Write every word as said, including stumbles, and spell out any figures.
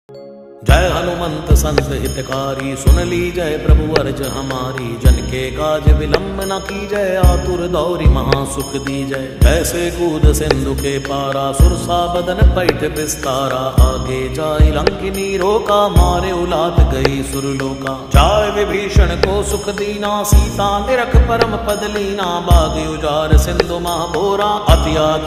जय हनुमंत संत हितकारी, सुन ली जय प्रभु अर्ज हमारी। जन के काज विलंब न की जय, आतुर दौरी महासुख दी जय। जैसे कूद सिंधु के पारा, सुरसा बदन पैठ विस्तारा। आगे जाय लंकिनी रोका, मारे उलाद गई सुरलोका। जाय विभीषण को सुख दीना, सीता निरख परम पद लीना। बाग उजार सिंधु महाभोरा, अति